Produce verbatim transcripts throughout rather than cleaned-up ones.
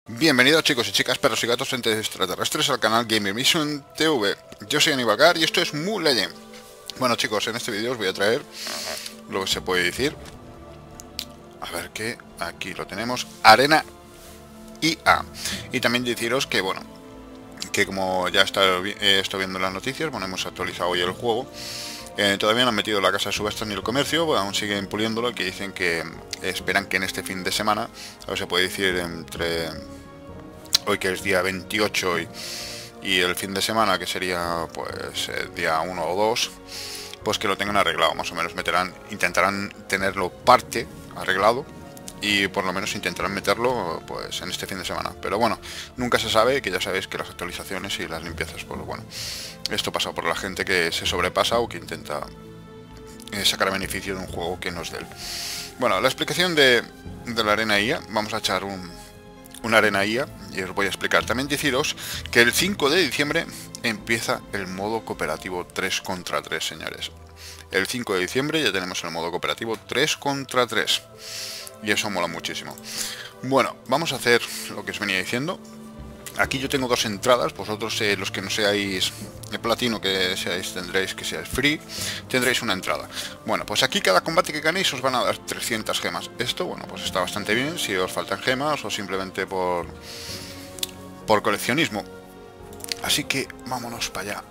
Bienvenidos chicos y chicas, perros y gatos entes extraterrestres al canal Gamer Mission T V. Yo soy Aníbal Gar y esto es Mobile Legends. Bueno chicos, en este vídeo os voy a traer lo que se puede decir. A ver qué, aquí lo tenemos, Arena I A. Y también deciros que bueno, que como ya está, eh, estoy viendo las noticias, bueno, hemos actualizado hoy el juego. Eh, todavía no han metido la casa de subastas ni el comercio, bueno, aún siguen puliéndolo, que dicen que esperan que en este fin de semana, a ver, se puede decir entre hoy que es día veintiocho y, y el fin de semana que sería pues el día uno o dos, pues que lo tengan arreglado, más o menos meterán, intentarán tenerlo parte arreglado y por lo menos intentarán meterlo pues en este fin de semana, pero bueno, nunca se sabe, que ya sabéis que las actualizaciones y las limpiezas, pues bueno, esto pasa por la gente que se sobrepasa o que intenta eh, sacar beneficio de un juego que no es de él. Bueno, la explicación de, de la Arena I A, vamos a echar un, una Arena I A y os voy a explicar. También deciros que el cinco de diciembre empieza el modo cooperativo tres contra tres, señores. El cinco de diciembre ya tenemos el modo cooperativo tres contra tres. Y eso mola muchísimo. Bueno, vamos a hacer lo que os venía diciendo. Aquí yo tengo dos entradas. Vosotros, eh, los que no seáis de platino, que seáis, tendréis que seáis free, tendréis una entrada. Bueno, pues aquí cada combate que ganéis os van a dar trescientas gemas. Esto, bueno, pues está bastante bien si os faltan gemas o simplemente por, por coleccionismo. Así que vámonos para allá.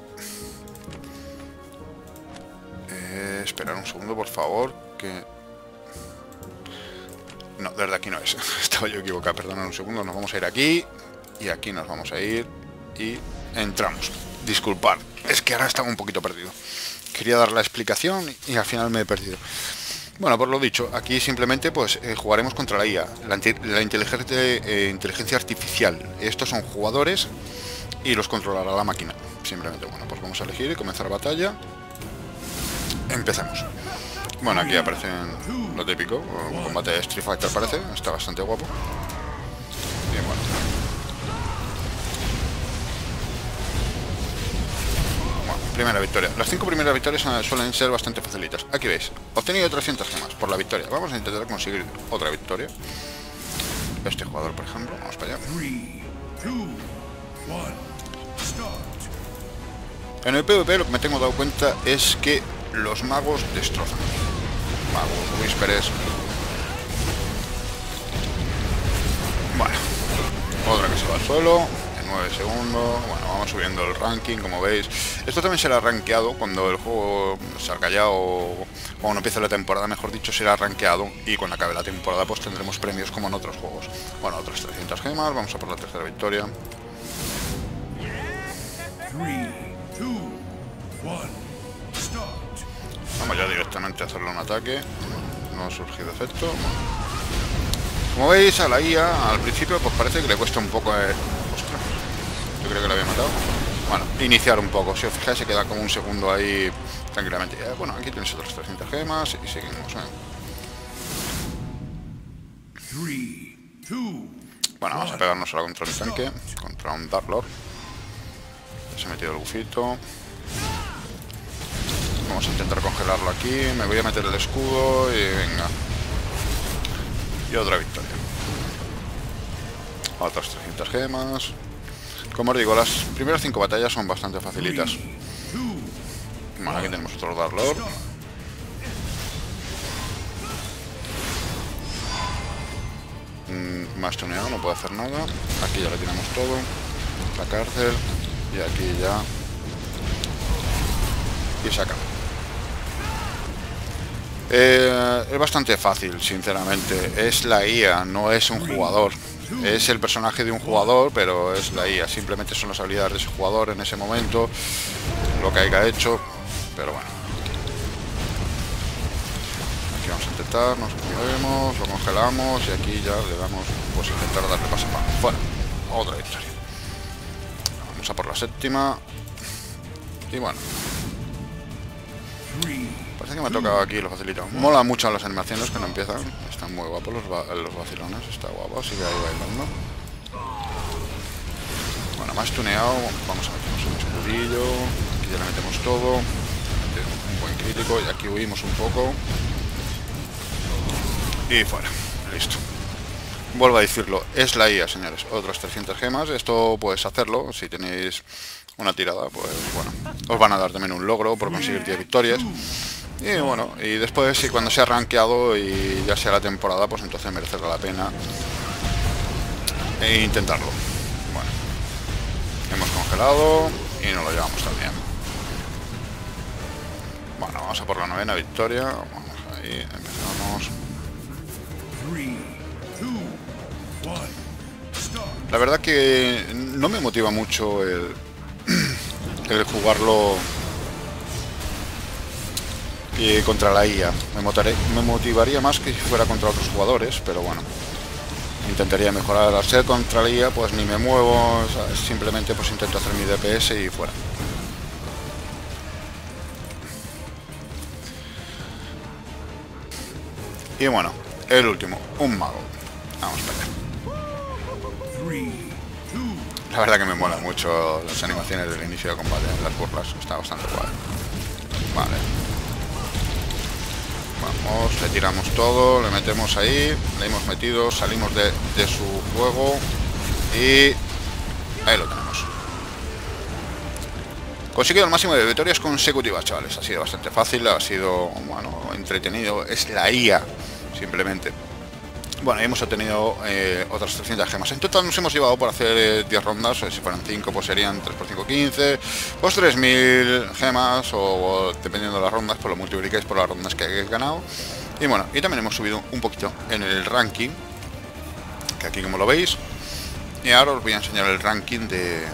Eh, esperar un segundo, por favor, que... No, desde aquí no es. Estaba yo equivocado, perdonad un segundo. Nos vamos a ir aquí. Y aquí nos vamos a ir. Y entramos. Disculpad, es que ahora estaba un poquito perdido. Quería dar la explicación y al final me he perdido. Bueno, por lo dicho, aquí simplemente pues eh, jugaremos contra la I A, la, la inteligencia, eh, inteligencia artificial. Estos son jugadores y los controlará la máquina. Simplemente, bueno, pues vamos a elegir y comenzar la batalla. Empecemos. Bueno, aquí aparecen lo típico, un combate de Street Fighter parece, está bastante guapo. Bien, bueno. Bueno, primera victoria. Las cinco primeras victorias suelen ser bastante facilitas. Aquí veis, obtenido trescientas gemas por la victoria. Vamos a intentar conseguir otra victoria. Este jugador, por ejemplo, vamos para allá. En el PvP lo que me tengo dado cuenta es que los magos destrozan. Magos, Whisperers. Bueno, otra que se va al suelo en nueve segundos. Bueno, vamos subiendo el ranking, como veis. Esto también será rankeado cuando el juego salga ya, o cuando empiece la temporada, mejor dicho, será rankeado. Y cuando acabe la temporada pues tendremos premios como en otros juegos. Bueno, otras trescientas gemas, vamos a por la tercera victoria. Vamos ya directamente a hacerle un ataque. No ha surgido efecto. Como veis, a la I A al principio pues parece que le cuesta un poco. Eh... Ostras, yo creo que la había matado. Bueno, iniciar un poco. Si os fijáis, se queda como un segundo ahí tranquilamente. Eh, bueno, aquí tenéis otras trescientas gemas y seguimos. ¿eh? Bueno, vamos a pegarnos ahora contra el tanque, contra un Dark Lord. Se ha metido el bufito. Vamos a intentar congelarlo aquí. Me voy a meter el escudo y venga. Y otra victoria. Otras trescientas gemas. Como os digo, las primeras cinco batallas son bastante facilitas. Bueno, aquí tenemos otro Dark Lord. Mm, más tuneado, no puedo hacer nada. Aquí ya le tenemos todo. La cárcel. Y aquí ya. Y se acaba. Eh, es bastante fácil, sinceramente. Es la I A, no es un jugador. Es el personaje de un jugador, pero es la I A. Simplemente son las habilidades de ese jugador en ese momento, lo que haya hecho. Pero bueno. Aquí vamos a intentar, nos movemos, lo congelamos y aquí ya le damos, pues intentar darle paso para fuera. Otra victoria. Vamos a por la séptima. Y bueno. Parece que me ha tocado aquí lo facilito. Mola mucho las animaciones que no empiezan. Están muy guapos los, los vacilones. Está guapo, sigue ahí bailando. Bueno, más tuneado. Vamos a meternos un escudillo. Aquí ya le metemos todo. Un buen crítico. Y aquí huimos un poco. Y fuera. Listo. vuelvo a decirlo, es la I A, señores. Otras trescientas gemas. Esto puedes hacerlo si tenéis una tirada, pues bueno, os van a dar también un logro por conseguir diez victorias. Y bueno, y después si cuando sea rankeado y ya sea la temporada, pues entonces merecerá la pena e intentarlo. Bueno, hemos congelado y nos lo llevamos también. Bueno, vamos a por la novena victoria. Vamos ahí, empezamos. La verdad que no me motiva mucho el, el jugarlo eh, contra la I A. Me, motaré, me motivaría más que si fuera contra otros jugadores, pero bueno. Intentaría mejorar. Al ser contra la I A, pues ni me muevo, ¿sabes? Simplemente pues intento hacer mi D P S y fuera. Y bueno, el último, un mago. Vamos a ver. La verdad que me mola mucho las animaciones del inicio de combate, las burlas, está bastante guay. Vale. Vamos, le tiramos todo, le metemos ahí, le hemos metido, salimos de, de su juego y ahí lo tenemos. Conseguido el máximo de victorias consecutivas, chavales. Ha sido bastante fácil, ha sido, bueno, entretenido. Es la I A, simplemente. Bueno, y hemos obtenido eh, otras trescientas gemas. En total nos hemos llevado por hacer eh, diez rondas, o si fueran cinco, pues serían tres por cinco, quince, pues tres mil gemas, o, o dependiendo de las rondas, pues lo multiplicáis por las rondas que hayáis ganado. Y bueno, y también hemos subido un poquito en el ranking, que aquí como lo veis. Y ahora os voy a enseñar el ranking de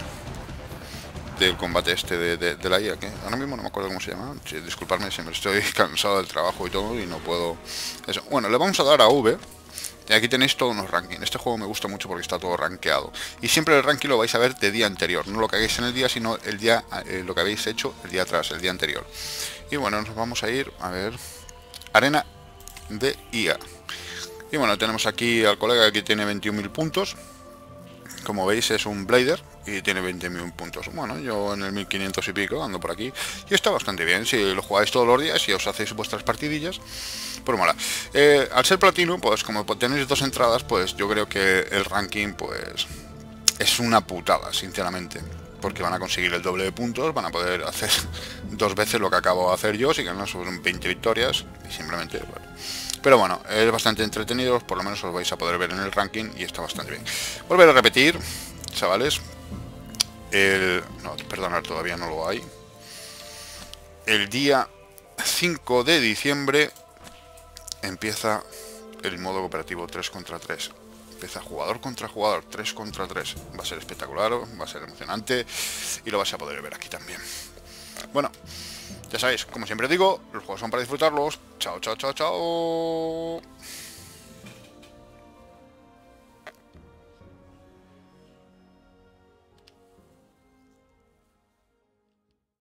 del combate este de, de, de la I A, que ahora mismo no me acuerdo cómo se llama. Sí, disculpadme, siempre estoy cansado del trabajo y todo, y no puedo... Eso. Bueno, le vamos a dar a V. Y aquí tenéis todos unos rankings. Este juego me gusta mucho porque está todo rankeado. Y siempre el ranking lo vais a ver de día anterior. No lo que hagáis en el día, sino el día eh, lo que habéis hecho el día atrás, el día anterior. Y bueno, nos vamos a ir a ver... Arena de I A. Y bueno, tenemos aquí al colega que tiene veintiún mil puntos. Como veis es un Blader y tiene veinte mil puntos. Bueno, yo en el mil quinientos y pico ando por aquí. Y está bastante bien. Si lo jugáis todos los días y os hacéis vuestras partidillas, pues mola. Eh, al ser platino, pues como tenéis dos entradas, pues yo creo que el ranking pues es una putada, sinceramente. Porque van a conseguir el doble de puntos, van a poder hacer dos veces lo que acabo de hacer yo, si ganan son veinte victorias y simplemente... Bueno. Pero bueno, es bastante entretenido, por lo menos os vais a poder ver en el ranking y está bastante bien. Volver a repetir, chavales. El... No, perdonad, todavía no lo hay. El día cinco de diciembre empieza el modo cooperativo tres contra tres. Empieza jugador contra jugador, tres contra tres. Va a ser espectacular, va a ser emocionante y lo vais a poder ver aquí también. Bueno, ya sabéis, como siempre digo, los juegos son para disfrutarlos. Chao, chao, chao, chao.